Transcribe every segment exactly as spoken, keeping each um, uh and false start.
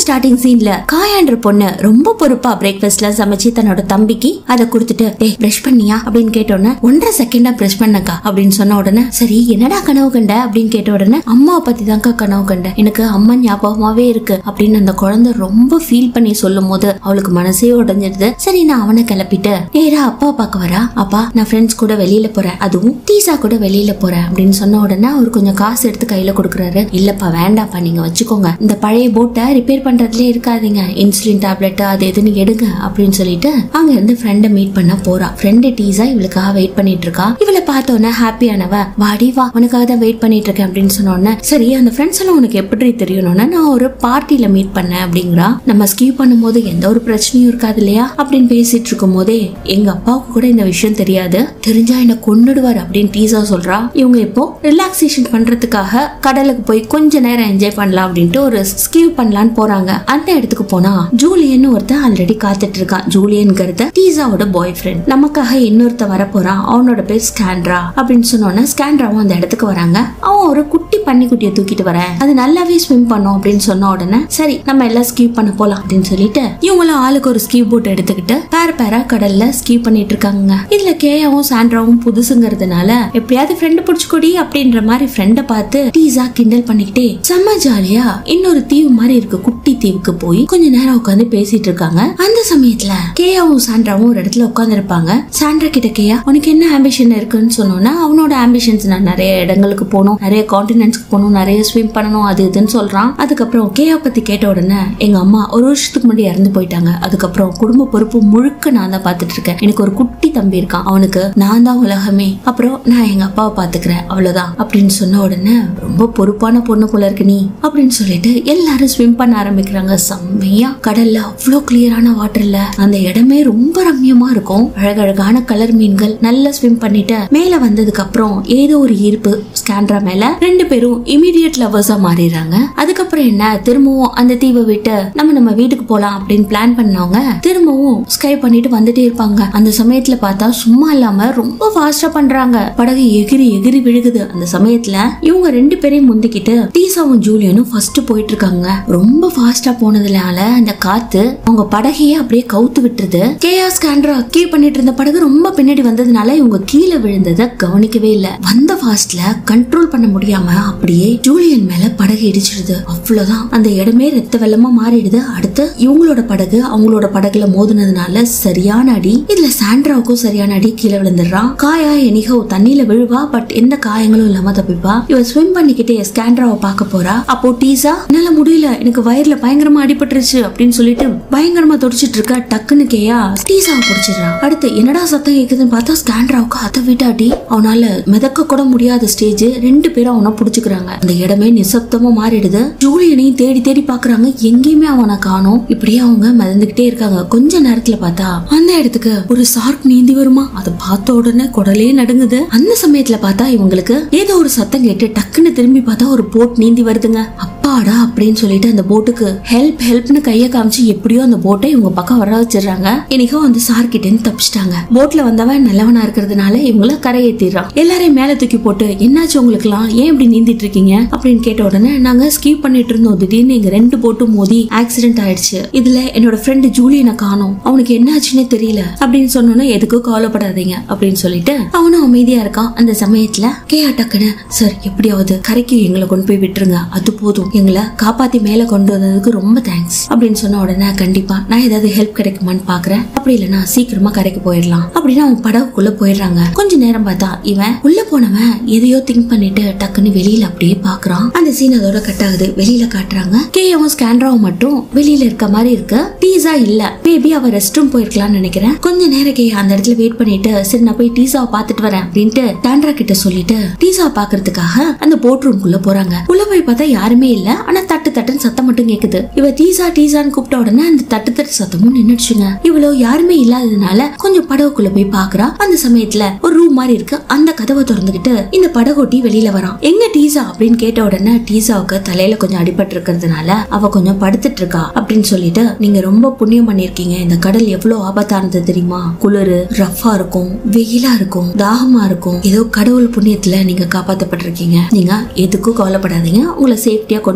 Starting சீன்ல காயான்ற பொண்ணு ரொம்ப பொறுப்பா பிரேக்ஃபாஸ்ட் எல்லாம் சமைச்சு தன்னோட தம்பிக்கு அதை கொடுத்துட்டு டே பிரஷ் பண்ணியா அப்படின்னு கேட்டோன்னே ஒன்றரை செகண்டா பிரஷ் பண்ணக்கா அப்படின்னு சொன்ன உடனே சரி என்னடா கனவு கண்ட அப்படின்னு கேட்ட உடனே அம்மாவை பத்தி தான்க்கா கனவு கண்ட எனக்கு அம்மா ஞாபகமாவே இருக்கு அப்படின்னு அந்த குழந்தை ரொம்ப ஃபீல் பண்ணி சொல்லும் போது அவளுக்கு மனசே உடைஞ்சிருது. சரி நான் அவனை கிளப்பிட்டு நேரா அப்பா பார்க்க வரா. அப்பா நான் ஃப்ரெண்ட்ஸ் கூட வெளியில போறேன், அதுவும் டீசா கூட வெளியில போறேன் அப்படின்னு சொன்ன உடனே அவர் கொஞ்சம் காசு எடுத்து கையில கொடுக்குறாரு. இல்லப்பா வேண்டாப்பா நீங்க வச்சுக்கோங்க, இந்த பழைய போட்டை ரிப்பேர் பண்றதுலயே இருக்காதீங்க, இன்சுலின் டேப்லெட் அது எதுன்னு எடுங்க அப்படின்னு சொல்லிட்டு அங்க இருந்து ஃப்ரெண்டை மீட் பண்ண போறா. ஃப்ரெண்டு டீசா இவளுக்காக வெயிட் பண்ணிட்டு இருக்கா. இவளை பார்த்தோன்னே ஹாப்பியானவ வாடி வா உனக்காக தான் வெயிட் பண்ணிட்டு இருக்கேன் அப்படின்னு சொன்னோன்னே சரி அந்த ஃப்ரெண்ட்ஸ் எல்லாம் உனக்கு எப்படி தெரியணும்னா நான் ஒரு பார்ட்டியில மீட் பண்ணேன் அப்படிங்கிறா. நம்ம ஸ்கிப் பண்ணும் போது எந்த ஒரு பிரச்சனையும் இருக்காது இல்லையா அப்படின்னு பேசிட்டு இருக்கும் போதே எங்க அப்பாவுக்கு கூட இந்த விஷயம் தெரியாது, தெரிஞ்சா என்ன கொன்னுடுவார் அப்படின்னு டீசா சொல்றா. இவங்க இப்போ ரிலாக்ஸேஷன் பண்றதுக்காக கடலுக்கு போய் கொஞ்ச நேரம் என்ஜாய் பண்ணலாம் அப்படின்ட்டு ஒரு ஸ்கிப் பண்ணலான்னு போறாங்க. அந்த இடத்துக்கு போனா ஜூலியன் ஒருத்தன் ஆல்ரெடி காத்துட்டு இருக்கான். ஜூலியன்ங்கிறது டீசாவோட பாய் ஃப்ரெண்ட். நமக்காக இன்னொருத்த வர போறான், அவனோட பேர் ஸ்காண்ட்ரா அப்படின்னு சொன்னோன்னா ஸ்காண்ட்ராவும் அந்த இடத்துக்கு வராங்க. அவன் ஒரு குட்டி பன்னிக்குட்டியை தூக்கிட்டு வரேன், அது நல்லாவே ஸ்விம் பண்ணும் அப்படின்னு சொன்ன உடனே சரி நம்ம எல்லாம் ஸ்கிப் பண்ண போலாம் அப்படின்னு சொல்லிட்டு இவங்களும் ஆளுக்கு ஒரு ஸ்கிப் போட் எடுத்துக்கிட்டு பேர பேரா கடல்ல ஸ்கிப் பண்ணிட்டு இருக்காங்க. இதுல கேயாவும் சாண்ட்ராவும் புதுசுங்கிறதுனால எப்படியாவது ஃப்ரெண்ட் புடிச்சுக்கொடி அப்படின்ற மாதிரி ஃப்ரெண்ட பார்த்து டீசா கிண்டல் பண்ணிக்கிட்டே செம்ம ஜாலியா இன்னொரு தீவு மாதிரி இருக்கு குட்டி தீவுக்கு போய் கொஞ்ச நேரம் உட்காந்து பேசிட்டு இருக்காங்க. அந்த சமயத்துல கேயாவும் சாண்ட்ராவும் ஒரு இடத்துல உட்கார்ந்து இருப்பாங்க. சாண்ட்ரா கிட்ட கேயா உனக்கு என்ன ஆம்பிஷன் இருக்குன்னு சொன்னோன்னா அவனோட ஆம்பிஷன்ஸ் நான் நிறைய இடங்களுக்கு போகணும், நிறைய கான்டினென்ட்ஸ்க்கு போகணும், நிறைய ஸ்விம் பண்ணணும் அது இதுன்னு சொல்றான். அதுக்கப்புறம் கேயா பத்தி கேட்ட உடனே எங்க அம்மா ஒரு வருஷத்துக்கு முன்னாடி இறந்து போயிட்டாங்க, அதுக்கப்புறம் குடும்ப பொறுப்பு முழுக்க நான் தான் பாத்துட்டு இருக்கேன், எனக்கு ஒரு குட்டி தம்பி இருக்கான், அவனுக்கு நான் தான் உலகமே, அப்புறம் நான் எங்க அப்பாவை பாத்துக்கிறேன் அவ்வளவுதான் அப்படின்னு சொன்ன உடனே ரொம்ப பொறுப்பான பொண்ணு போல இருக்கு நீ அப்படின்னு சொல்லிட்டு எல்லாரும் ஸ்விம் பண்ண ஆரம்பிக்கிறாங்க. செம்மையா கடல்ல அவ்வளவு கிளியரான வாட்டர்ல அந்த இடமே ரொம்ப ரம்யமா இருக்கும். அழகழகான கலர் மீன்கள் நல்லா ஸ்விம் பண்ணிட்டு மேல வந்ததுக்கு அப்புறம் ஏதோ ஒரு ஈர்ப்பு ஸ்காண்ட்ரா மேல, ரெண்டு பேரும் இமீடியட் லவர்ஸா மாறிடுறாங்க. அதுக்கப்புறம் என்ன திரும்பவும் அந்த தீவை விட்டு நம்ம நம்ம வீட்டுக்கு போலாம் அப்படின்னு பிளான் பண்ணவங்க திரும்பவும் ஸ்கை பண்ணிட்டு வந்துட்டே இருப்பாங்க. அந்த சமயத்துல பார்த்தா சும்மா இல்லாம ரொம்ப ஃபாஸ்டா பண்றாங்க, படகு எகிரி எகிரி விழுகுது. அந்த சமயத்துல இவங்க ரெண்டு பேரையும் முந்திக்கிட்டு டீசாவும் ஜூலியனும் ஃபர்ஸ்ட் போயிட்டு இருக்காங்க. ரொம்ப ஃபாஸ்டா போனதுனால அந்த காத்து அவங்க படகையே அப்படியே கவுத்து விட்டுருது. கேயா ஸ்காண்ட்ரா கீ பண்ணிட்டு இருந்த படகு ரொம்ப பின்னாடி வந்ததுனால இவங்க கீழே விழுந்ததை கவனிக்கவே இல்ல. வந்த ஃபாஸ்ட்ல கண்ட்ரோல் பண்ண முடியாம அப்படியே ஜூலியன் மேல படகு இடிச்சிடுது. அவ்வளவுதான், அந்த இடமே ரத்த வெள்ளமா மாறிடுது. அடுத்து இவங்களோட படகு அவங்களோட படகுல மோதுனதுனால சரியான அடி. இதுல சாண்ட்ராவுக்கும் சரியான அடி, கீழே விழுந்துடுறான். காயா எனிகோ தண்ணியில விழுவா, பட் எந்த காயங்களும் இல்லாம தப்பிப்பா. இவ ஸ்விம் பண்ணிக்கிட்டே ஸ்காண்ட்ராவை பார்க்க போறா. அப்போ டீசா என்னால முடியல எனக்கு வயர்ல பயங்கரமா அடிபட்டுருச்சு அப்படின்னு சொல்லிட்டு பயங்கரமா துடிச்சிட்டு இருக்க. டக்குன்னு கேயா டீசாவை புடிச்சிடுறா. அடுத்து என்னடா சத்தம் கேக்குதுன்னு பார்த்தா ஸ்காண்ட்ராவுக்கு அதை விட்டாடி அவனால மிதக்க கூட முடியாத ஸ்டேஜ். ரெண்டு பேரும் அவனை புடிச்சுக்கிறாங்க. அந்த இடமே நிசப்தமா மாறிடுது. ஜூலியனையும் தேடி தேடி பாக்குறாங்க, எங்கேயுமே அவனை காணோம். இப்படியே அவங்க மிதந்துகிட்டே இருக்காங்க. கொஞ்ச நேரத்துல பார்த்தா அந்த இடத்துக்கு ஒரு ஷார்க் நீந்தி வருமா, அதை பார்த்த உடனே குடலே நடுங்குது. அந்த சமயத்துல பார்த்தா இவங்களுக்கு ஏதோ ஒரு சத்தம் கேட்டு டக்குன்னு திரும்பி பார்த்தா ஒரு போட் நீந்தி வருதுங்க. அப்பாடா அப்படின்னு சொல்லிட்டு அந்த போட்டுக்கு ஹெல்ப் ஹெல்ப்னு கைய காமிச்சு எப்படியோ அந்த போட்டை இவங்க பக்கம் வர வச்சிடறாங்க. இன்னைக்கும் அந்த ஷார்க் கிட்ட இருந்து தப்பிச்சிட்டாங்க. போட்ல வந்தவன் நல்லவனா இருக்கிறதுனால இவங்கள கரையேற்றிடுறான். எல்லாரையும் மேல தூக்கி போட்டு என்னாச்சு உங்களுக்கு எல்லாம், ஏன் இப்படி நீந்திட்டு இருக்கீங்க அப்படின்னு கேட்ட உடனே நாங்க ஸ்கீப் பண்ணிட்டு இருந்தோம், திடீர்னு எங்க ரெண்டு போட்டும் மோதி ஆக்சிடென்ட் ஆயிடுச்சு, இதுல என்னோட ஃப்ரெண்டு ஜூலியனை காணோம், அவனுக்கு என்னாச்சுன்னே தெரியல அப்படின்னு சொன்னோன்னா எதுக்கும் கவலைப்படாதீங்க அப்படின்னு சொல்லிட்டு அவனும் அமைதியா இருக்கான். அந்த சமயத்துல கேயா டக்குன்னு சார் எப்படியாவது கரைக்கு எங்களை கொண்டு போய் விட்டுருங்க, அது போதும், எங்களை காப்பாத்தி மேல கொண்டு வந்ததுக்கு ரொம்ப தேங்க்ஸ் அப்படின்னு சொன்ன உடனே கண்டிப்பா நான் ஏதாவது ஹெல்ப் கிடைக்குமான்னு பாக்குறேன், அப்படி இல்லைன்னா சீக்கிரமா கரைக்கு போயிடலாம் அப்படின்னு அவங்க படகுக்குள்ள போயிடுறாங்க. கொஞ்ச நேரம் பார்த்தா இவன் உள்ள போனவன் எதையோ திங்க் பண்ணிட்டு டக்குன்னு வெளியில அப்படியே பாக்குறான். அந்த சீன் அதோட கட் ஆகுது. வெளியில காட்டுறாங்க கேயாவும் ஸ்காண்ட்ராவும் மட்டும் வெளியில இருக்க மாதிரி இருக்கு. டீசா இல்ல, மேபி அவ ரெஸ்ட் ரூம் போயிருக்கலாம்னு நினைக்கிறேன். கொஞ்ச நேரம் கேயா அந்த இடத்துல வெயிட் பண்ணிட்டு சரி நான் போய் டீசாவை பாத்துட்டு வரேன் அப்படின்ட்டு சாண்ட்ரா கிட்ட சொல்லிட்டு டீசாவை பாக்குறதுக்காக அந்த போட் ரூம்குள்ள போறாங்க. உள்ள போய் பார்த்தா யாருமே இல்ல, ஆனா தட்டு தட்டுன்னு சத்தம் மட்டும் கேக்குது. இவ டீசா டீசான்னு கூப்பிட்ட உடனே அந்த தட்டு தட்டு சத்தமும் நின்னுடுச்சுங்க. இவ்வளவு யாருமே இல்லாததுனால கொஞ்சம் படகுக்குள்ள போய் பாக்குறா. அந்த சமயத்துல ஒரு ரூம் மாதிரி இருக்கு, அந்த கதவை திறந்துகிட்டு இந்த படகோட்டி வெளியில வரான். எங்க டீசா அப்படின்னு கேட்ட உடனே டீசாவுக்கு தலையில கொஞ்சம் அடிபட்டு இருக்கிறதுனால அவ கொஞ்சம் படுத்துட்டு இருக்கா அப்படின்னு சொல்லிட்டு நீங்க ரொம்ப புண்ணியம் பண்ணிருக்கீங்க, இந்த கடல் எவ்வளவு ஆபத்தானது தெரியுமா, குளிரு ரஃபா இருக்கும், வெயிலா இருக்கும், தாகமா இருக்கும், ஏதோ கடவுள் புண்ணியத்துல நீங்க காப்பாத்தப்பட்டிருக்கீங்க, நீங்க எதுக்கும் கவலைப்படாதீங்க, உங்களை சேஃப்டியா கொண்டு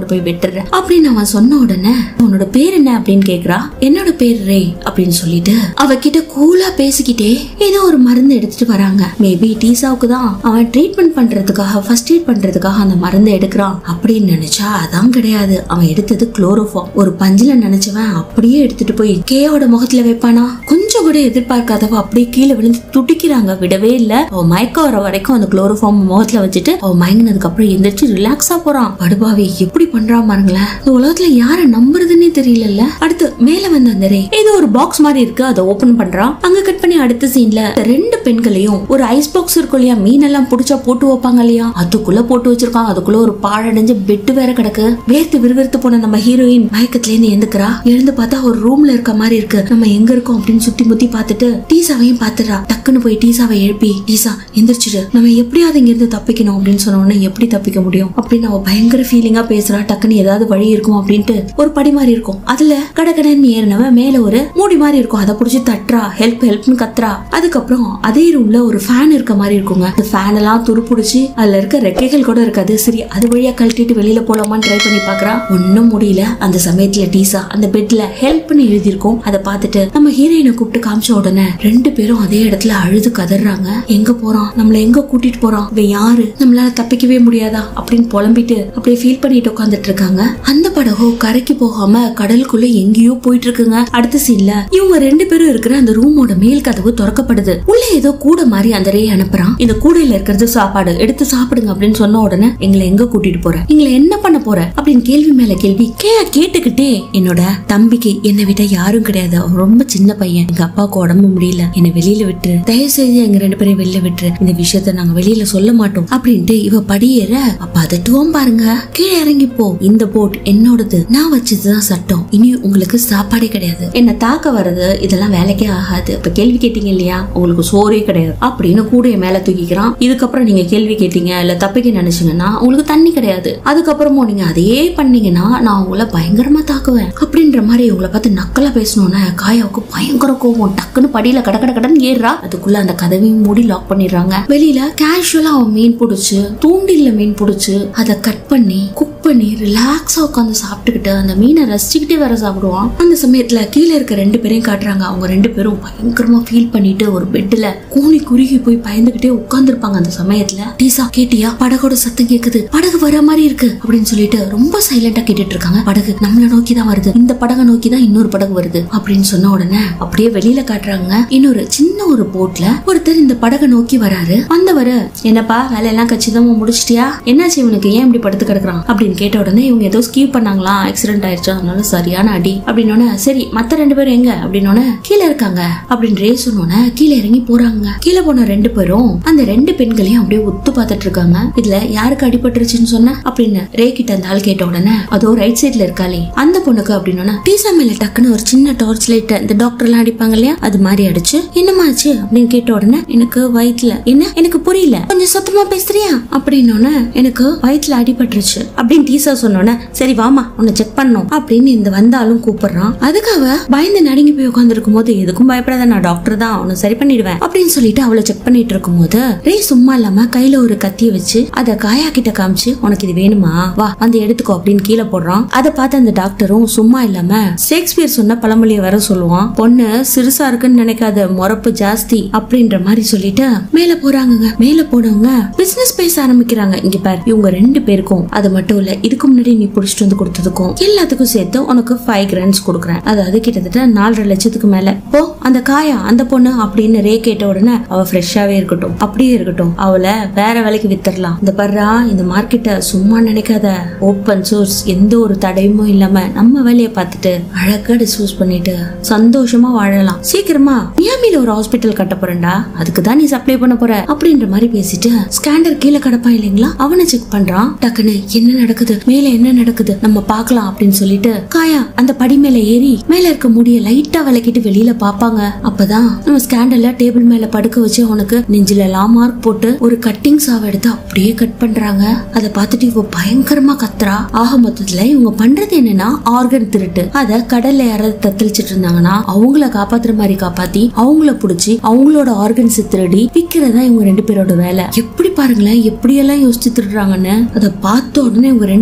கொண்டு போய் விட்டுற அப்படின்னு அவன் சொன்ன உடனே உன்னோட பேர் என்ன அப்படின்னு கேக்குறா. என்னோட பேர் ரே அப்படின்னு சொல்லிட்டு அவகிட்ட கூலா பேசிக்கிட்டே ஏதோ ஒரு மருந்து எடுத்துட்டு வராங்க. மேபி டீசாவுக்கு தான் அவன் ட்ரீட்மெண்ட் பண்றதுக்காக ஃபர்ஸ்ட் எய்ட் பண்றதுக்காக அந்த மருந்து எடுக்கிறான் அப்படின்னு நினைச்சா அதான் கிடையாது. அவன் எடுத்தது குளோரோஃபார்ம். ஒரு பஞ்சில நினைச்சவன் அப்படியே எடுத்துட்டு போய் கேயோட முகத்துல வைப்பானா? கொஞ்சம் கூட எதிர்பார்க்காதவ அப்படியே கீழே விழுந்து துடிக்கிறாங்க. விடவே இல்ல. அவ மயக்கம் வர வரைக்கும் அந்த குளோரோஃபார்ம் முகத்துல வச்சுட்டு அவ மயங்கினதுக்கு அப்புறம் எந்திரிச்சு ரிலாக்ஸா போறான். படுபாவி எப்படி பண்றான் பாருங்களேன். இந்த உலகத்துல யார நம்புறதுன்னே தெரியல. அடுத்து மேல வந்த அந்த ரே ஏதோ ஒரு பாக்ஸ் மாதிரி இருக்கு, அதை ஓபன் பண்றான். அங்க கட் பண்ணி அடுத்த சீன்ல ரெண்டு பெண்களையும் ஒரு ஐஸ் பாக்ஸ் இருக்கும் இல்லையா, மீன் எல்லாம் புடிச்சா போட்டு வைப்பாங்க இல்லையா, அதுக்குள்ள போட்டு வச்சிருக்காங்க. அதுக்குள்ள ஒரு பாழடைஞ்ச பெட் வேற கிடக்கு. வேர்த்து விறுவிறுத்து போன நம்ம ஹீரோயின் மயக்கத்துல இருந்து எழுந்துக்கிறா. எழுந்து பார்த்தா ஒரு ரூம்ல இருக்க மாதிரி இருக்கு. நம்ம எங்க இருக்கோம் அப்படின்னு சுத்தி முத்தி பார்த்துட்டு டீசாவையும் பாத்துறா. டக்குன்னு போய் டீசாவை எழுப்பி, டீசா எந்திரிச்சிடு, நம்ம எப்படியாவது இங்க இருந்து தப்பிக்கணும் அப்படின்னு சொன்ன உடனே எப்படி தப்பிக்க முடியும் அப்படின்னு அவ பயங்கர ஃபீலிங்கா பேசுறா. டக்குன்னு ஏதாவது வழி இருக்கும் அப்படின்ட்டு ஒரு படி மாதிரி இருக்கும். அதுல கடகடன்னு ஏறினவன் மேல ஒரு மூடி மாதிரி இருக்கும். அதை புடிச்சு தட்டுறா, ஹெல்ப் ஹெல்ப்னு கத்துறா. அதுக்கப்புறம் அதே ரூம்ல ஒரு ஃபேன் இருக்க மாதிரி இருக்குங்க. அந்த ஃபேன் எல்லாம் துருப்புடிச்சு அதுல இருக்க ரெக்கைகள் கூட இருக்காது. சரி அது வழியா கழட்டிட்டு வெளியில போலாமான்னு ட்ரை பண்ணி பாக்குறா. ஒன்னும் முடியல. அந்த சமயத்துல டீசா அந்த பெட்ல ஹெல்ப்னு எழுதிருக்கும். அதை பார்த்துட்டு நம்ம ஹீரோயினை கூப்பிட்டு காமிச்ச உடனே ரெண்டு பேரும் அதே இடத்துல அழுது கதறாங்க. எங்க போறான், நம்மள எங்க கூட்டிட்டு போறான், இவன் யாரு, நம்மளால தப்பிக்கவே முடியாதா அப்படின்னு புலம்பிட்டு அப்படியே ஃபீல் பண்ணிட்டு உட்காந்துட்டு இருக்காங்க. அந்த படகோ கரைக்கு போகாம கடலுக்குள்ள எங்கேயோ போயிட்டு இருக்குங்க. அடுத்த சீன்ல இவங்க ரெண்டு பேரும் இருக்கிற அந்த ரூமோட மேல் கதவு திறக்கப்படுது. உள்ள ஏதோ கூட மாதிரி அந்த ரே அனுப்புறான். இந்த கூடையில இருக்கிறது சாப்பாடு, எடுத்து சாப்பிடுங்க அப்படின்னு சொன்ன உடனே எங்களை எங்க கூட்டிட்டு போற, எங்களை என்ன பண்ண போற அப்படின்னு கேள்வி மேல கேள்வி கே கேட்டுக்கிட்டே என்னோட தம்பிக்கு என்னை விட யாரும் கிடையாது, அவன் ரொம்ப சின்ன பையன், எங்க அப்பாவுக்கு உடம்பு முடியல, என்னை வெளியில விட்டு தயவு செய்து எங்க ரெண்டு பேரும் வெளியில விட்டு, இந்த விஷயத்த நாங்க வெளியில சொல்ல மாட்டோம் அப்படின்ட்டு இவ படியேற. அப்ப அதட்டுவோம் பாருங்க, கீழே இறங்கி போ, இந்த போட் என்னோடது, நான் வச்சதுதான் சட்டம், இனி உங்களுக்கு சாப்பாடே கிடையாது, என்ன தாக்க வர்றது இதெல்லாம் வேலைக்கே ஆகாது, இப்ப கேள்வி கேட்டீங்க இல்லையா உங்களுக்கு சோறே கிடையாது அப்படின்னு கூடைய மேல தூக்கிக்கிறான். இதுக்கப்புறம் நீங்க கேள்வி கேட்டீங்க இல்ல தப்பிக்க நினைச்சீங்கன்னா உங்களுக்கு தண்ணி கிடையாது, அதுக்கப்புறமும் நீங்க அதையே பண்ணீங்கன்னா நான் உங்களை பயங்கரமா தாக்குவேன் அப்படின்ற மாதிரி உங்களை பார்த்து நக்கலா பேசணும்னா காயாவுக்கு பயங்கர கோவம். டக்குன்னு படியில கட கட கடன்னு ஏறா. அதுக்குள்ள அந்த கதவையும் மூடி லாக் பண்ணிடுறாங்க. வெளியில கேஷுவலா அவன் மீன் புடிச்சு தூண்டில்ல மீன் புடிச்சு அதை கட் பண்ணி குக் பண்ணி ரிலாக்ஸா உட்காந்து சாப்பிட்டுக்கிட்டு அந்த மீனை ரசிச்சுக்கிட்டே வேற சாப்பிடுவான். அந்த சமயத்துல கீழே இருக்க ரெண்டு பேரையும் காட்டுறாங்க. அவங்க ரெண்டு பேரும் பயங்கரமா ஃபீல் பண்ணிட்டு ஒரு பெட்ல கூனி குறுகி போய் பயந்துகிட்டே உட்கார்ந்து இருப்பாங்க. அந்த சமயத்துல டீசா கேட்டியா படகோட சத்தம் கேக்குது, படகு வர மாதிரி இருக்கு அப்படின்னு சொல்லிட்டு ரொம்ப சைலண்டா கேட்டுட்டு இருக்காங்க. படகு நம்மள நோக்கிதான் வருது, இந்த படகை நோக்கிதான் இன்னொரு படகு வருது அப்படின்னு சொன்ன உடனே அப்படியே வெளியில காட்டுறாங்க. இன்னொரு சின்ன ஒரு போட்ல ஒருத்தர் இந்த படகை நோக்கி வராரு. வந்தவரு என்னப்பா வேலையெல்லாம் கச்சிதமா முடிச்சிட்டியா, என்னாச்சு இவனுக்கு ஏன் இப்படி படுத்து கிடக்குறான் அப்படின்னு கேட்ட உடனே இவங்க ஏதோ ஸ்கீவ் பண்ணாங்களா, ஆக்சிடென்ட் ஆயிடுச்சு அதனால சரியான அடி அப்படின்னு. சரி மத்த ரெண்டு பேரும் எங்க அப்படின்னு கீழே இருக்காங்க அப்படின்னு ரே சொன்னோன்னே கீழே இறங்கி போறாங்க. கீழே போன ரெண்டு பேரும் அந்த ரெண்டு பெண்களையும் அப்படியே ஒத்து பார்த்துட்டு இருக்காங்க. இதுல யாருக்கு அடிபட்டுருச்சுன்னு சொன்ன அப்படின்னு ரே கிட்ட அந்த ஆள் கேட்ட உடனே அதோ ரைட் சைட்ல இருக்காளே அந்த பொண்ணுக்கு அப்படின்னு டீசா மேல டக்குன்னு ஒரு சின்ன டார்ச் லைட் இந்த டாக்டர் எல்லாம் அடிப்பாங்க இல்லையா அது மாதிரி அடிச்சு என்னமாச்சு அப்படின்னு கேட்ட உடனே எனக்கு வயிற்றுல என்ன எனக்கு புரியல கொஞ்சம் சத்தமா பேசுறியா அப்படின்னு எனக்கு வயிற்றுல அடிபட்டுருச்சு அப்படின்னு டீசா சொன்னோன்னே சரி வாமா உன்னை செக் பண்ணணும் அப்படின்னு இந்த வந்தாலும் கூப்பிடுறான். அதுக்காக பயந்து நடுங்கி போய் உட்கார்ந்து இருக்கும் போது எதுக்கும் பயப்படாத நான் டாக்டர் தான் உன்னை சரி பண்ணிடுவேன் அப்படின்னு சொல்லிட்டு அவளை செக் பண்ணிட்டு இருக்கும் போது ரே சும்மா இல்லாம கையில ஒரு கத்திய வச்சு அத காயா கிட்ட காமிச்சு உனக்கு இது வேணுமா வா வந்து எடுத்துக்கோ அப்படின்னு கீழே போடுறான். அதை பார்த்து அந்த டாக்டரும் சும்மா இல்லாம ஷேக்ஸ்பியர் சொன்ன பழமொழிய வர சொல்லுவான், பொண்ணு சிறுசா இருக்குன்னு நினைக்காத முறப்பு ஜாஸ்தி அப்படின்ற மாதிரி சொல்லிட்டு மேல போறாங்க. மேல போனவங்க பிசினஸ் பேச ஆரம்பிக்கிறாங்க. இங்க பாரு இவங்க ரெண்டு பேருக்கும் அது மட்டும் இல்ல இதுக்கு முன்னாடி நீ புடிச்சிட்டு வந்து கொடுத்ததுக்கும் எல்லாத்துக்கும் சேர்த்து உனக்கு ஃபைவ் கிராண்ட்ஸ் கொடுக்குறேன், அதாவது கிட்டத்தட்ட நாலரை லட்சத்துக்கு மேல. போ அந்த காயா அந்த பொண்ணு அப்படின்னு ரே கேட்ட உடனே அவ ஃப்ரெஷ்ஷாவே இருக்கட்டும் அப்படியே இருக்கட்டும் அவளை வேற வேலைக்கு வித்தரலாம். இந்த பர்றா இந்த மார்க்கெட்டை சும்மா நினைக்காத, ஓப்பன் சோர்ஸ் எந்த ஒரு தடையுமோ இல்லாம நம்ம வேலையை பார்த்துட்டு அழகா டிஸ்போஸ் பண்ணிட்டு சந்தோஷமா வாழலாம். சீக்கிரமா மியாமில ஒரு ஹாஸ்பிட்டல் கட்ட போறேன்டா, அதுக்குதான் நீ சப்ளை பண்ண போற அப்படின்ற மாதிரி பேசிட்டு ஸ்கேண்டர் கீழே கிடப்பான் இல்லைங்களா அவனை செக் பண்றான். டக்குன்னு என்ன நடக்குது மேல என்ன நடக்குது நம்ம பாக்கலாம் அப்படின்னு சொல்லிட்டு காயா அந்த படி மேல ஏறி மேல இருக்க முடிய லைட்டா விளக்கிட்டு வெளியில பாப்பாங்க. அப்பதான் நம்ம ஸ்கேண்டர்ல டேபிள் மேல படுக்க வச்சு அவனுக்கு நெஞ்சில எல்லாம் மார்க் போட்டு ஒரு கட்டிங் சாவை எடுத்து அப்படியே கட் பண்றாங்க. அதை பார்த்துட்டு இவ பயங்கரமா கத்துறா. ஆக மொத்தத்துல இவங்க பண்றது என்னன்னா ஆர்கன் திருட்டு. அத கடல்ல யாராவது தத்தளிச்சிட்டு இருந்தாங்கன்னா அவங்கள காப்பாத்துற மாதிரி காப்பாத்தி அவங்கள புடிச்சு அவங்களோட ஆர்கன்ஸ் திருடி விக்கிறதா இவங்க ரெண்டு பேரோட வேலை. எப்படி பாருங்களேன் எப்படி எல்லாம் யோசிச்சு திருடுறாங்கன்னு. அதை பார்த்த உடனே இவங்க ரெண்டு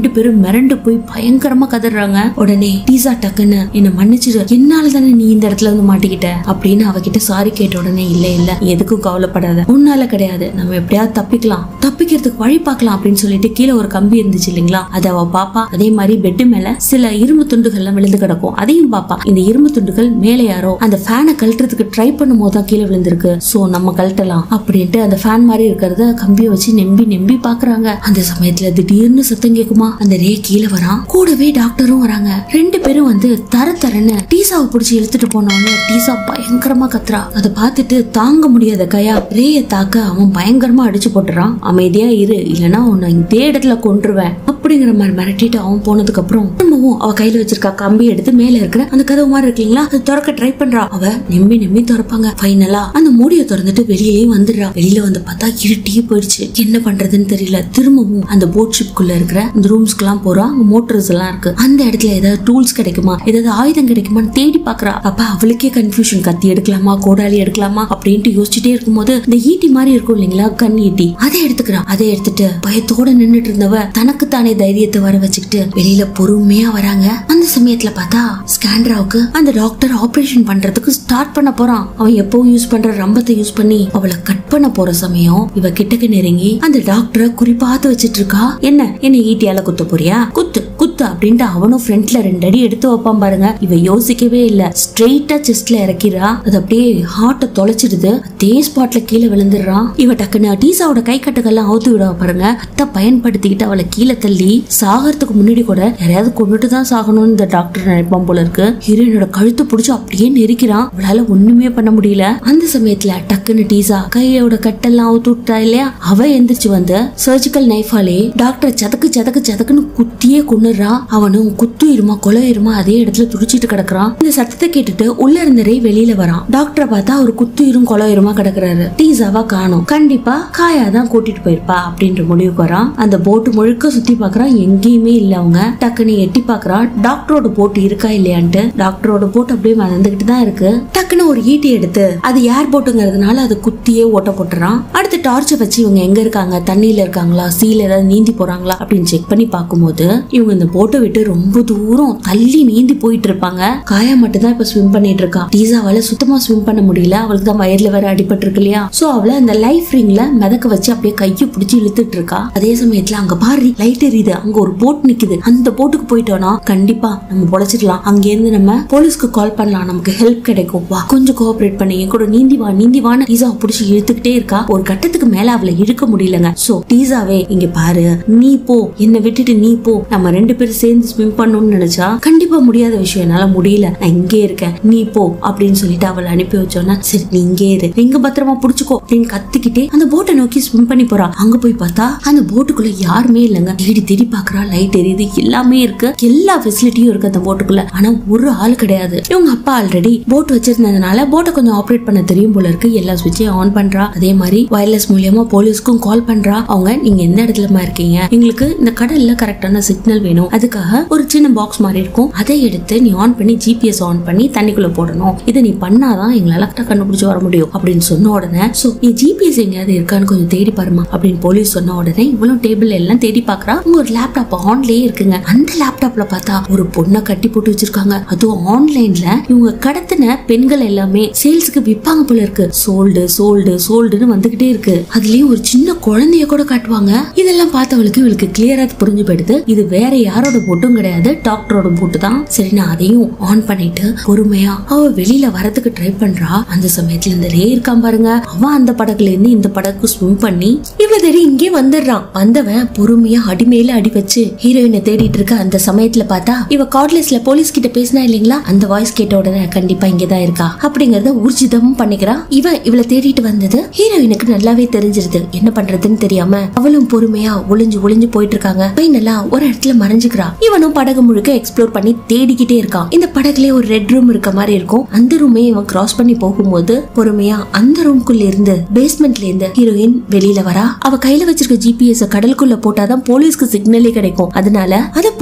ரெண்டு பேரும் மிரண்டு போய் பயங்கரமா கதறாங்க. உடனே டீசா டக்குன்னு என்ன மன்னிச்சிரு, என்னால தானே நீ இந்த இடத்துல வந்து மாட்டிக்கிட்ட அப்படின்னு அவகிட்ட சாரி கேட்ட உடனே இல்ல இல்ல எதுக்கும் கவலைப்படாத, உன்னால கிடையாது, நம்ம எப்படியாவது தப்பிக்கலாம், தப்பிக்கிறதுக்கு வழி பார்க்கலாம் அப்படின்னு சொல்லிட்டு கீழே ஒரு கம்பி இருந்துச்சு இல்லைங்களா, அதை அவ பாப்பா. அதே மாதிரி பெட்டு மேல சில இரும்பு துண்டுகள் எல்லாம் விழுந்து கிடக்கும், அதையும் பாப்பா. இந்த இரும்பு துண்டுகள் மேலே யாரோ அந்த ஃபேனை கழட்டுறதுக்கு ட்ரை பண்ணும் போதுதான் கீழே விழுந்திருக்கு, சோ நம்ம கழட்டலாம் அப்படின்ட்டு அந்த ஃபேன் மாதிரி இருக்கிறத கம்பியை வச்சு நம்பி நம்பி பாக்குறாங்க. அந்த சமயத்துல திடீர்னு சத்தம் கேக்குமா, அந்த ரே கீழே வரான், கூடவே டாக்டரும் வராங்க. ரெண்டு பேரும் வந்து தர தரன்னு டீசாவை பிடிச்சி இழுத்துட்டு போனோன்னு டீசா பயங்கரமா கத்துறா. அதை பார்த்துட்டு தாங்க முடியாத கையா ரேய தாக்க அவன் பயங்கரமா அடிச்சு போட்டுறான். அமைதியா இரு, இல்லனா உன்னை இதே இடத்துல கொன்றுவேன் அப்படிங்கிற மாதிரி மிரட்டிட்டு அவன் போனதுக்கு அப்புறம் திரும்பவும் அவ கையில வச்சிருக்கா கம்பி எடுத்து மேல இருக்கிற அந்த கதவு மாதிரி இருக்கீங்களா அது திறக்க ட்ரை பண்றா. அவ நம்பி நம்பி திறப்பாங்க. ஃபைனலா அந்த மூடியை திறந்துட்டு வெளியே வந்துடுறா. வெளியில வந்து பார்த்தா இருட்டியே போயிடுச்சு, என்ன பண்றதுன்னு தெரியல. திரும்பவும் அந்த போட் ஷிப்குள்ள இருக்கிற அந்த ரூம்ஸ்க்கு எல்லாம் போறா. அங்க மோட்டர்ஸ் எல்லாம் இருக்கு, அந்த இடத்துல ஏதாவது டூல்ஸ் கிடைக்குமா, ஏதாவது ஆயுதம் கிடைக்குமான்னு தேடி பாக்குறா. அப்ப அவளுக்கே கன்ஃபியூஷன், கத்தி எடுக்கலாமா கோடாலி எடுக்கலாமா அப்படின்ட்டு யோசிச்சுட்டே இருக்கும்போது இந்த ஈட்டி மாதிரி இருக்கும் இல்லைங்களா, கண் ஈட்டி, அதை எடுத்துக்கிறான். அதை எடுத்துட்டு பயத்தோட நின்னுட்டு இருந்தவ தனக்கு தானே தைரியத்தை வர வச்சுக்கிட்டு வெளியில பொறுமையா வராங்க. அந்த சமயத்துல பார்த்தா ஸ்கேண்ட்ராவுக்கு அந்த டாக்டர் ஆபரேஷன் பண்றதுக்கு ஸ்டார்ட் பண்ண போறான். அவன் எப்பவும் யூஸ் பண்ற ரம்பத்தை யூஸ் பண்ணி அவளை கட் பண்ண போற சமயம் இவ கிட்டக்கு நெருங்கி அந்த டாக்டரை குறிப்பாத்து வச்சிட்டு இருக்கா. என்ன என்ன ஈட்டியால குத்த போறியா, குத்து குத்து அப்படின்ட்டு அவனும் ஃப்ரண்ட்ல ரெண்டு அடி எடுத்து வைப்பான் பாருங்க. இவ யோசிக்கவே இல்ல, ஸ்ட்ரெயிட்டா செஸ்ட்ல இறக்கிறா. அது அப்படியே ஹார்ட்டை தொலைச்சிடுது. அதே ஸ்பாட்ல கீழே விழுந்துடுறான். இவ டக்குன்னு டீசாவோட கை கட்டுக்கெல்லாம் அவுத்து விட பாருங்க. அத்தை பயன்படுத்திக்கிட்டு அவளை கீழே தள்ளி சாகறதுக்கு முன்னாடி கூட யாரையாவது கொண்டுட்டு தான் சாகணும்னு இந்த டாக்டர் நினைப்பான் போல இருக்கு. ஹீரோயினோட கழுத்து பிடிச்சு அப்படியே நெரிக்கிறான். அவளால ஒண்ணுமே பண்ண முடியல. அந்த சமயத்துல டக்குன்னு டீசா கையோட கட்டெல்லாம் அவுத்து விட்டா இல்லையா, அவ எந்திரிச்சு வந்து சர்ஜிக்கல் நைஃபாலே டாக்டர் சதக்கு சதக்கு சதக்குன்னு குத்தியே கொன்னுறா. அவனும் குத்து இருமா கொலை இருமா அதே இடத்துல துடிச்சிட்டு கிடக்குறான். இந்த சத்தத்தை கேட்டுட்டு உள்ள இருந்தரே வெளியில வரான். டாக்டரை பார்த்தா ஒரு குத்து இரும் கொலை இருமா கிடக்குறாரு. டீசாவா காணும், கண்டிப்பா காயாதான் கூட்டிட்டு போயிருப்பா அப்படின்ற முடிவுக்கு வரான். அந்த போட்டு முழுக்க சுத்தி பாக்குறான், எங்கேயுமே இல்ல. அவங்க டக்குன்னு எட்டி பாக்குறான் டாக்டரோட போட்டு இருக்கா இல்லையான்ட்டு. டாக்டரோட போட்டு அப்படியே மறந்துகிட்டு தான் இருக்கு. டக்குன்னு ஒரு ஈட்டி எடுத்து அது ஏர் போட்டுங்கிறதுனால அது குத்தியே ஓட்ட போட்டுறான். அடுத்து டார்ச்சை வச்சு இவங்க எங்க இருக்காங்க, தண்ணியில இருக்காங்களா, சீல ஏதாவது நீந்தி போறாங்களா அப்படின்னு செக் பண்ணி பார்க்கும்போது இவங்க இந்த போட்டை விட்டு ரொம்ப தூரம் தள்ளி நீந்தி போயிட்டு இருப்பாங்க. காயா மட்டும் தான் இப்ப ஸ்விம் பண்ணிட்டு இருக்கா. டீசாவால சுத்தமா ஸ்விம் பண்ண முடியல, அவளுக்கு தான் வயர்ல வேற அடிபட்டு இருக்கு இல்லையா. சோ அவளை அந்த லைஃப் ரிங்ல மிதக்க வச்சு அப்படியே கையை பிடிச்சி இழுத்துட்டு இருக்கா. அதே சமயத்துல அங்க பாரு லைட் எரியுது, அங்க ஒரு போட் நிக்குது. அந்த போட்டுக்கு போயிட்டோம்னா கண்டிப்பா நம்ம பொழைச்சிடலாம். அங்க இருந்து நம்ம போலீஸ்க்கு கால் பண்ணலாம், நமக்கு ஹெல்ப் கிடைக்கும். வா கொஞ்சம் கோஆபரேட் பண்ணி கூட நீந்தி வா நீந்தி வான்னு டீசாவை பிடிச்சி இழுத்துக்கிட்டே இருக்கா. ஒரு கட்டத்துக்கு மேல அவளை இழுக்க முடியலங்க. சோ டீசாவே இங்க பாரு, நீ போ, என்னை விட்டுட்டு நீ போ, நம்ம ரெண்டு பேரும் சேர்ந்து ஸ்விம் பண்ணணும்னு நினைச்சா கண்டிப்பா முடியாத விஷயம், என்னால முடியல, நான் இங்கே இருக்கேன், நீ போ அப்படின்னு சொல்லிட்டு அவளை அனுப்பி வச்சோன்னா சரி நீ இங்கே இரு, எங்க பத்திரமா புடிச்சுக்கோ அப்படின்னு கத்திக்கிட்டே அந்த போட்டை நோக்கி ஸ்விம் பண்ணி போறா. அங்க போய் பார்த்தா அந்த போட்டுக்குள்ள யாருமே இல்லங்க. தேடி தேடி பாக்குறா, லைட் எரியுது, எல்லாமே இருக்கு, எல்லா ஃபெசிலிட்டியும் இருக்கு அந்த போட்டுக்குள்ள. ஆனா ஒரு ஆள் கிடையாது. இவங்க அப்பா ஆல்ரெடி போட் வச்சிருந்ததுனால போட்டை கொஞ்சம் ஆப்ரேட் பண்ண தெரியும் போல இருக்கு. எல்லா சுவிட்சையும் ஆன் பண்றா. அதே மாதிரி வயர்லெஸ் மூலியமா போலீஸ்க்கும் கால் பண்றா. அவங்க நீங்க எந்த இடத்துலமா இருக்கீங்க, எங்களுக்கு இந்த கடல்ல கரெக்டான சிக்னல் வேணும், அதுக்காக ஒரு சின்ன பாக்ஸ் மாதிரி இருக்கும், அதை எடுத்து நீ ஆன் பண்ணி ஜிபிஎஸ் ஆன் பண்ணி தண்ணிக்குள்ள போடணும், இதை நீ பண்ணாதான் எங்களால கண்டுபிடிச்சு வர முடியும் அப்படின்னு சொன்ன உடனே சோ நீ ஜிபிஎஸ் எங்கயாவது இருக்கான்னு கொஞ்சம் தேடி பாருமா அப்படின்னு போலீஸ் சொன்ன உடனே இவளும் டேபிள் எல்லாம் தேடி பாக்குறா. ஒரு லேப்டாப் ஆன்லயே இருக்குங்க. அந்த லேப்டாப்ல பார்த்தா ஒரு பொண்ணை கட்டி போட்டு வச்சிருக்காங்க. அதுவும் ஆன்லைன்ல இவங்க கடத்தின பெண்கள் எல்லாமே சேல்ஸுக்கு விற்பாங்க போல இருக்கு. சோல்டு சோல்டு சோல்டுன்னு வந்துகிட்டே இருக்கு. அதுலயும் ஒரு சின்ன குழந்தைய கூட காட்டுவாங்க. இதெல்லாம் பார்த்தவளுக்கு இவளுக்கு கிளியரா புரிஞ்சு போயிடுது, இது வேற யாரோட போட்டும் கிடையாது, டாக்டரோட போட்டு தான். சரி நான் அதையும் ஆன் பண்ணிட்டு பொறுமையா அவ வெளியில வரதுக்கு ட்ரை பண்றா. அந்த சமயத்துல இந்த ரே இருக்கான் பாருங்க, அவன் அந்த படகுல இருந்து இந்த படகுக்கு ஸ்விம் பண்ணி இவ்வளவு தேடி இங்கே வந்துடுறான். வந்தவன் பொறுமையா அடிமேல அடி வச்சு ஹீரோயினை தேடிட்டு இருக்க. அந்த சமயத்துல பார்த்தா இவ கார்ட்லெஸ்ல போலீஸ் கிட்ட பேசினா இல்லைங்களா, அந்த வாய்ஸ் கேட்ட உடனே கண்டிப்பா இங்கதான் இருக்கா அப்படிங்கறத ஊர்ஜிதமும் பண்ணிக்கிறா. இவன் இவளை தேடிட்டு வந்தது ஹீரோயினுக்கு நல்லாவே தெரிஞ்சிருது. என்ன பண்றதுன்னு தெரியாம அவளும் பொறுமையா ஒளிஞ்சு ஒளிஞ்சு போயிட்டு இருக்காங்க. ஃபைனலா ஒரு இடத்துல மறைஞ்சுக்கிறா. இவனும் படகு முழுக்க எக்ஸ்ப்ளோர் பண்ணி தேடிக்கிட்டே இருக்கான். இந்த படகுல ஒரு ரெட் ரூம் இருக்க மாதிரி இருக்கும். அந்த ரூமே இவன் கிராஸ் பண்ணி போகும்போது பொறுமையா அந்த ரூம்குள்ள இருந்து பேஸ்மெண்ட்ல இருந்து ஹீரோயின் வெளியில வரா. அவ கையில வச்சிருக்க ஜிபிஎஸ் கடலுக்குள்ள போட்டாதான் போலீஸ்க்கு சிக்னலே கிடைக்கும். அதனால அதை பொறுமையா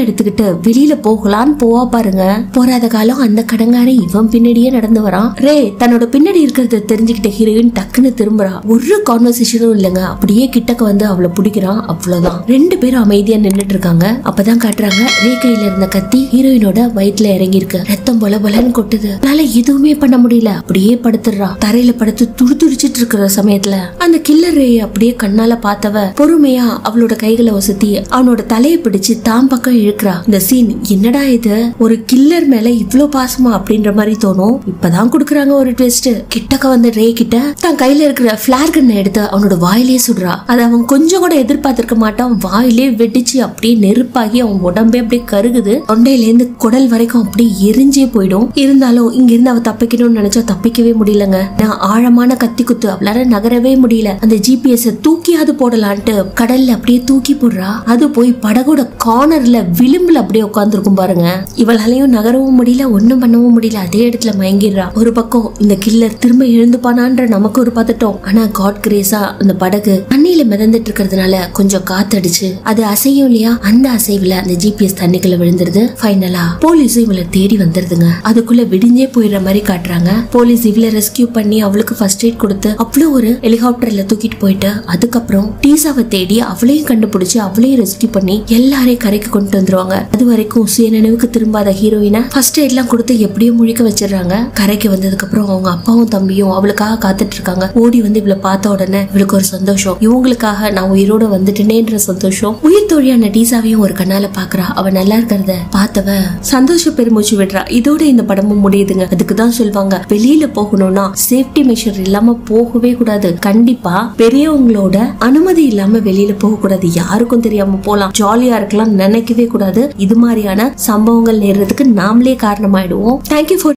எடுத்துக்கிட்டு வெளியில போகலான்னு போவா பாருங்க. போறாத காலம் அந்த கடங்காரன் இவன் பின்னாடியே நடந்து வரான். ரே தன்னோட பின்னாடி இருக்கிறத தெரிஞ்சுக்கிட்ட ஹீரோயின் டக்குன்னு திரும்புறா. ஒரு கான்வர்சேஷனும் இல்லங்க, அப்படியே கிட்டக்க வந்து அவளை பிடிக்கிறான். அவ்வளவுதான். ரெண்டு பேரும் அமைதியா நின்னுட்டு இருக்காங்க. அப்பதான் காட்டுறாங்க ரே கையில இருந்த கத்தி ஹீரோயினோட வயிற்றுல இறங்கி இருக்கு. ரத்தம் பொல பொலன்னு கொட்டுது. அதனால எதுவுமே பண்ண முடியல. அப்படியே படுத்துறா. தரையில படுத்து துடி துடிச்சிட்டு இருக்கிற சமயத்துல அந்த கில்லர் ரே அப்படியே கண்ணால பார்த்தவ பொறுமையா அவளோட கைகளை ஒசத்தி அவனோட தலையை பிடிச்சு தாம் பக்கம் இழுக்கிறா. இந்த சீன் என்னடா இது, ஒரு கில்லர் மேல இவ்ளோ பாசமா அப்படின்ற மாதிரி தோணும். இப்பதான் குடுக்கறாங்க ஒரு ட்விஸ்ட். கிட்டக்க வந்து ரே கிட்ட தான் கையில இருக்கிற பிளார் கன்னை எடுத்து அவனோட வாயிலே சுடுறா. அதை அவன் கொஞ்சம் கூட எதிர்பார்த்திருக்க மாட்டான். வாயிலே வெடிச்சு அப்படியே நெருப்பாகி அவன் உடம்பே அப்படியே கருகுது. தொண்டையில இருந்து குடல் வரைக்கும் அப்படியே எரிஞ்சே போயிடும். இருந்தாலும் இங்க இருந்து அவ தப்பிக்கணும்னு நினைச்சா தப்பிக்கவே முடியலங்க. நான் ஆழமான கத்தி குத்து அவளால நகரவே முடியல. அந்த ஜிபிஎஸ் தூக்கியாவது போடலான்ட்டு கடல்ல அப்படியே தூக்கி போடுறா. அது போய் படகோட கார்னர்ல விளிம்புல அப்படியே உட்கார்ந்துருக்கும் பாருங்க. இவளாலையும் நகரவும் முடியல, ஒன்னும் பண்ணவும் முடியல. அதே இடத்துல மயங்கிடுறா. ஒரு பக்கம் இந்த கில்லர் திரும்ப எழுந்துப்பானான்ற நமக்கு ஒரு பதட்டம். ஆனா காட் கிரேஸா அந்த படகு தண்ணியில மிதந்துட்டு இருக்கிறதுனால கொஞ்சம் காத்தடிச்சு அது அசையும் இல்லையா, அந்த அசைவுல அந்த ஜிபிஎஸ் தண்ணிக்குள்ள விழுந்துருது. ஃபைனலா போலீஸும் இவளை தேடி வந்துருதுங்க. அதுக்குள்ள விடிஞ்சே போயிடுற மாதிரி காட்டுறாங்க. போலீஸ் இவளை ரெஸ்கியூ பண்ணி அவளுக்கு ஃபர்ஸ்ட் எய்ட் கொடுத்து அவ்வளவு ஒரு ஹெலிகாப்டர்ல தூக்கிட்டு போயிட்டு அதுக்கப்புறம் டீசாவை தேடி அவளையும் கண்டுபிடிச்சு அவளையும் ரெஸ்கியூ பண்ணி எல்லாரையும் கரைக்கு கொண்டு வந்துருவாங்க. அது வரைக்கும் சுயநினைவுக்கு திரும்பாத ஹீரோயினை ஃபர்ஸ்ட் எய்ட் எல்லாம் கொடுத்து எப்படியோ முழிக்க வச்சிடறாங்க. கரைக்கு வந்ததுக்கு அப்புறம் அவங்க அப்பாவும் தம்பியும் அவளுக்காக காத்துட்டு இருக்காங்க. ஓடி வந்து இவளை பார்த்த உடனே இவளுக்கு ஒரு சந்தோஷம். இவங்களுக்காக நான் உயிரோட வந்துட்டேனேன்ற சந்தோஷம். உயிர் தோழியான டீசாவையும் ஒரு கண்ணால பாக்குறா. அவ நல்லா இருக்கிறத பார்த்தவ சந்தோஷ பெருமூச்சு விடுறா. இதோட இந்த படமும் முடியுதுங்க. அதுக்குதான் சொல்லுவாங்க வெளியில போகணும்னா சேஃப்டி மெஷர் இல்லாம போகவே கூடாது. கண்டிப்பா பெரியவங்களோட அனுமதி இல்லாம வெளியில போக கூடாது. யாருக்கும் தெரியாம போலாம், ஜாலியா இருக்கலாம் நினைக்கவே கூடாது. இது மாதிரியான சம்பவங்கள் நேர்றதுக்கு நாமளே காரணமாயிடுவோம். Thank you for